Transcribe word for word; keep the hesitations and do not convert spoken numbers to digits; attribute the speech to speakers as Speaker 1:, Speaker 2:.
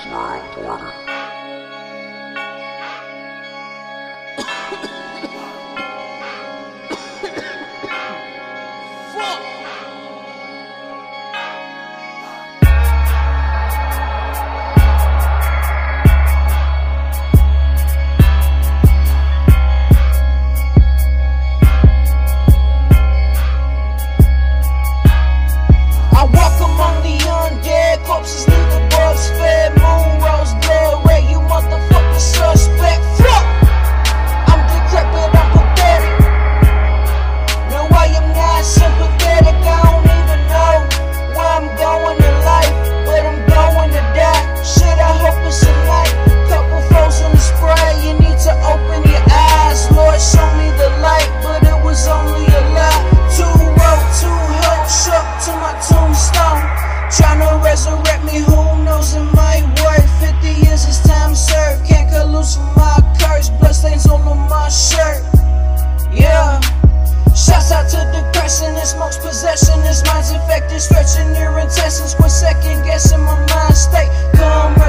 Speaker 1: Smile Porter.
Speaker 2: Corpses leave the bugs fed, moon rose glare, red, you motherfucking suspect. Fuck! I'm decrepit, I'm pathetic. No, I am not sympathetic. I don't even know where I'm going in life, but I'm going to die. Shit, I hope it's a night. Couple foes in the spray, you need to open your eyes. Lord, show me the light, but it was only a lie. Two road, two hoes, shook to my tombstone. Tryna resurrect me, who knows it might work. Fifty years is time served, can't cut loose from my curse. Bloodstains all on my shirt, yeah. Shouts out to depression, it smokes possession. This mind's infected, stretching your intestines. Quit second guessing my mind state. Come